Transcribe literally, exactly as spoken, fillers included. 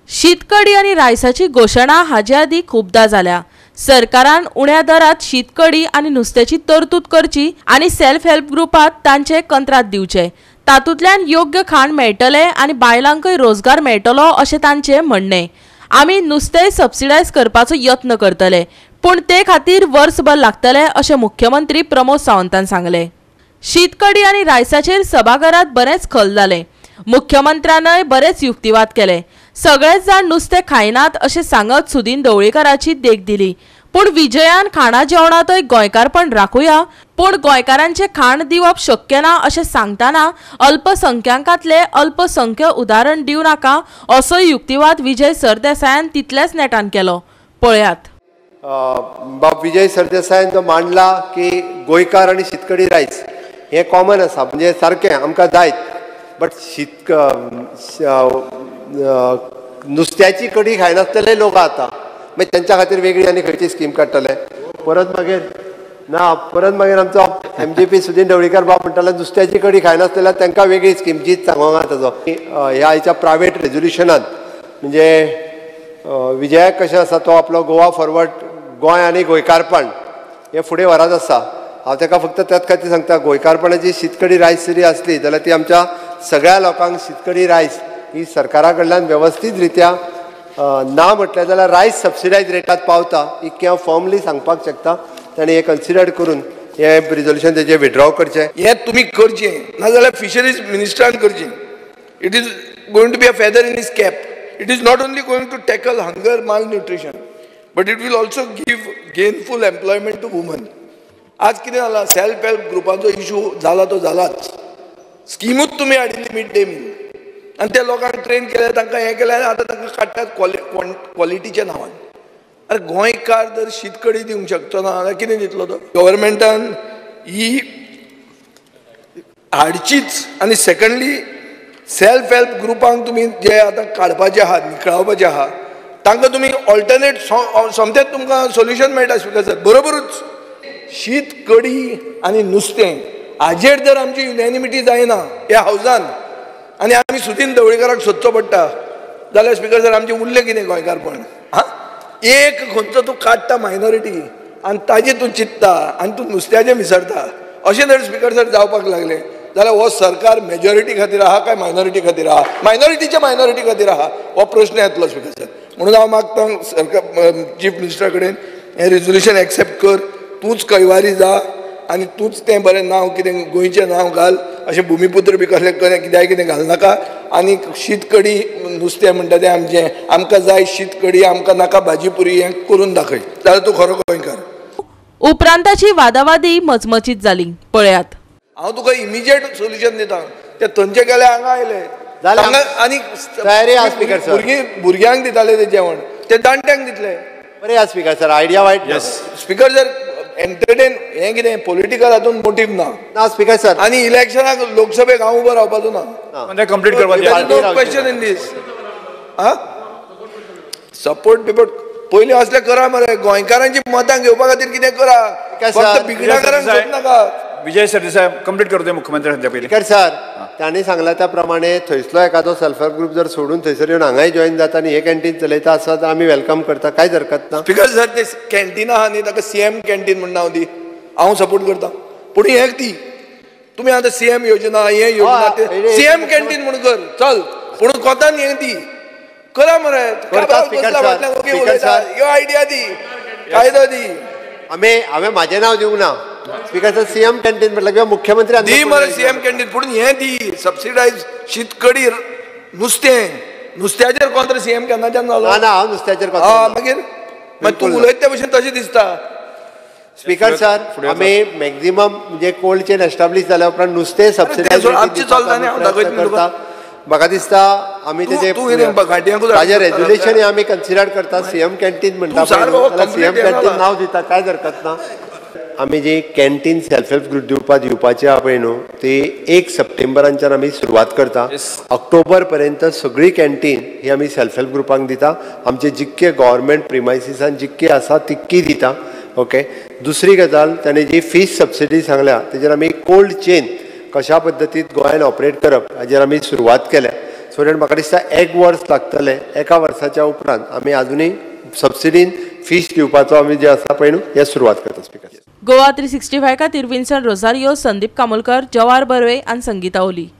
शीतकडी आणि रायसाची घोषणा हाचे आदी खूबदा जाल्या। सरकारान उण्या दरात शीतकडी आणि नुस्त्याची तरतूद करची आणि सेल्फ हेल्प ग्रुपात तांचे कंत्राट दिवचे। तातूंतल्यान योग्य खाण मेळटले आणि बायलांकय रोजगार मेळटलो अशें तांचे म्हणणे। आमी नुस्तें सबसिडायज करपाचो यत्न करतले, पूण ते खातीर वर्सभर लागतले अशें मुख्यमंत्री प्रमोद सावंतान सांगले। शीतकडी आणि रायसाचेर सभाघरात बरेच खल जाले। मुख्यमंत्र्यानय बरेच युक्तिवाद केले। सगळेच जाण नुस्तें खायनात अशें सांगत सुदीन ढवळीकाराची देख दिली। पूण विजयान खाणा जेवणातय गोंयकारपण राखुया, पूण गोंयकारांचे खाण दिवप शक्य ना अशें सांगतना अल्पसंख्यांकांतले अल्पसंख्य उदाहरण दिव नाका असो युक्तिवाद विजय सरदेसायान तितलेच नेटान केलो। पळयात। बाब विजय सरदेसायान जो मांडला की गोंयकार आणि शीतकडी रायस हे कॉमन आसा, म्हणजे सारकें आमकां जायत, बट शीत नुस्त्याची कडी खायनासतले लोक आता मागीर त्यांच्या खातीर वेगळी आनी खंयची स्कीम काडटले। परत मागीर ना परत मागीर आमचो M G P Sudin Dhavalikar बाब म्हणटालो नुस्त्याची कडी खायनासतल्यार तांकां वेगळी स्कीम जीत सांगोंक ताजो ह्या हाच्या प्रायवेट रेजोल्युशनान म्हणजे विजयाक कशें आसा तो आपलो गोवा फॉरवर्ड गोंय आनी गोंयकारपण हे फुडें व्हरत आसा। हांव ताका फक्त त्याच खातीर सांगता, गोंयकारपणाची शीतकडी रायस जरी आसली जाल्यार ती आमच्या सगळ्या लोकांक शीतकडी रायस ही सरकारा कडल्यान व्यवस्थीत रित्या ना म्हटलें जाल्यार रायस सबसिडायज रेटात पावता इतकें हांव फॉर्मली सांगपाक शकता। ताणें हें कन्सिडर करून हे रिजोल्युशन तेजें विड्रॉ करचें। हें तुमी करचें नाजाल्यार फिशरीज मिनिस्टरान करचें। It is going to be a feather in his cap. It is not only going to tackle hunger malnutrition, but it will also give gainful employment to woman. आज कितें जाला, सेल्फ हेल्प ग्रुपाचो इशू जाला तो जालाच। स्किमूच तुमी हाडिल्ली mid day meal आनी त्या लोकांक ट्रेन केले, तांकां हें केलें आनी आतां तांकां काडटात क्वॉलि क्वॉलिटीच्या नांवान। अरे गोंयकार जर शीतकडी दिवंक शकचो ना जाल्यार कितें दितलो तो? गव्हर्मेंटान ही हाडचीच। आनी सेकंडली सेल्फ हेल्प ग्रुपांक तुमी जे आतां काडपाचे आहात, निखळावपाचे आहात, तांकां तुमी ऑल्टरनेट सोमतेच तुमकां सोल्युशन मेळटा स्पिकर सर। बरोबरूच शीत कडी आनी नुस्तें हाजेर जर आमची युनॅनिमिटी जायना ह्या हावजान आनी आमी सुदीन ढवळीकाराक सोदचो पडटा जाल्यार स्पिकर सर आमचें उरलें कितें गोंयकारपण? हां, एक खंयचो तूं काडटा मायनॉरिटी आनी ताजेर तूं चिंतता आनी तूं नुस्त्याचें विसरता, अशें जर स्पिकर सर जावपाक लागलें जाल्यार हो सरकार मेजॉरिटी खातीर आहा काय मायनॉरिटी खातीर आहा? मायनॉरिटीच्या मायनॉरिटी खातीर आहा हो प्रश्न येतलो स्पिकर सर। म्हणून हांव मागता सरकार चीफ मिनिस्टरा कडेन हें रिजोल्युशन एक्सेप्ट कर, तूंच कैवारी जा आनी तूंच तें बरें नांव कितें गोंयचें नांव घाल, अशें भुमिपुत्र बी कसलें कित्याक कितें घालनाका। आनी शीतकडी नुस्तें म्हणटा तें आमचें, आमकां जाय शीतकडी, आमकां नाका भाजी पुरी, हें करून दाखय जाल्यार तूं खरो गोंयकार। उपरांताची वादावादी मचमचीत जाली। पळयात। हांव तुका इमिजिएट सोल्युशन दिता। ते थंयचे गेले हांगा आयले आनी भुरगीं भुरग्यांक दिताले तें जेवण, ते जाणट्यांक दितले। बरें आसा स्पिकर सर, आयडिया वायट स्पिकर सर। एंटरटेन हें कितें पॉलिटिकल हातून मोटीव ना ना स्पिकर सर। आनी इलेक्शनाक लोकसभेक हांव उबो रावपाचो ना, कंप्लीट करपाचें क्वेश्चन इन दीस। आं सपोर्ट बिपोर्ट पयलीं असलें करा मरे, गोंयकारांची मतां घेवपा खातीर कितें करा, फक्त बिगडाकारांक सोद नाका। विजय सरदेसाय कंप्लीट करतोय मुख्यमंत्री सध्या पयलीं। स्पिकर सर, तांणी सांगला त्या प्रमाणे थंयसलो एखादो सेल्फ हेल्प ग्रुप जर सोडून थंयसर येवन हांगाय जॉईन जाता आनी हे कॅन्टीन चलयता आसत आमी वेलकम करता, कांयच हरकत ना। स्पिकर सर, ते कॅन्टीन आहा न्ही ताका सीएम कॅन्टीन म्हण नांव दी, हांव सपोर्ट करता। पूण हें दी तुमी आतां सीएम योजना हे योजना सीएम कॅन्टीन म्हूण कर चल, पूण कोतान हें दी करा मरे। ह्यो आयडिया दी, कायदो दी। हांवें हांवें म्हाजें नांव दिवंक ना स्पिकर सर। सीएम कॅन्टीन म्हटल्यार किंवा मुख्यमंत्री दी मरे सीएम कॅन्टीन, पूण हें दी सबसिडायज शीतकडी नुस्तें नुस्त्याचेर कोण तरी सीएम केन्नाच्यान जालो ना? हांव नुस्त्याचेर मागीर मागीर तूं उलयता त्या भशेन तशें दिसता। स्पिकर सर, आमी मॅक्झिमम म्हणजे कोल्ड चेन एस्टाब्लीश जाल्या उपरांत नुस्तें सबसिडायज करता। म्हाका दिसता आमी तेजे ताजें रेजोल्युशन आमी कन्सिडर करता। सीएम कॅन्टीन म्हणटा सीएम कॅन्टीन नांव दिता, कांय हरकत ना। आमी जी कॅन्टीन सेल्फ हेल्प ग्रुप दिवपाक दिवपाची आहा पळय न्हू, ती एक सप्टेंबरांच्यान आमी सुरवात करता। ऑक्टोबर पर्यंत सगळी कॅन्टीन ही आमी सेल्फ हेल्प ग्रुपांक दिता। आमचे जितके गव्हर्मेंट प्रिमायसिसान जितकी आसा तितकी दिता। ओके, दुसरी गजाल ताणें जी फीस सबसिडी सांगल्या तेजेर आमी कोल्ड चेन कशा पद्दतीन गोंयान ऑपरेट करप हाजेर आमी सुरवात केल्या। सो दॅट म्हाका दिसता एक वर्स लागतलें एका वर्साच्या उपरांत आमी आजुनूय सबसिडीन फीश दिवपाचो आमी जे आसा पळय न्हू हे सुरवात करता speaker. Goa three sixty five खातीर विन्सन रोझारियो, संदीप कामोलकर, जवाहर बर्वे आनी संगीता ओली.